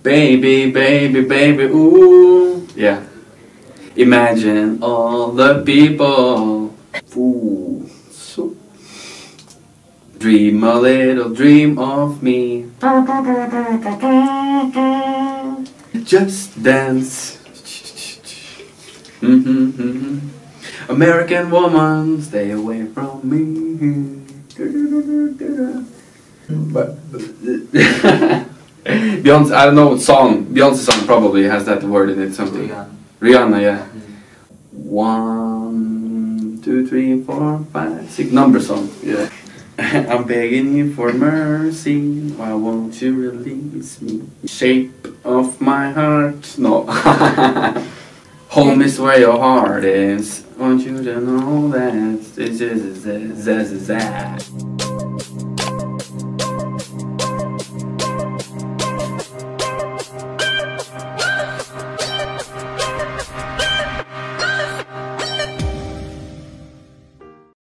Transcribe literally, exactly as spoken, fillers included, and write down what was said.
Baby, baby, baby, ooh. Yeah. Imagine all the people. Ooh. So. Dream a little dream of me. Just dance. Mm-hmm, mm-hmm. American woman, stay away from me. But Beyonce, I don't know what song. Beyonce song probably has that word in it. Something. Rihanna. Rihanna, yeah. One, two, three, four, five, six. Number song. Yeah. I'm begging you for mercy. Why won't you release me? Shape of my heart. No. Home is where your heart is. Want you to know that this is that.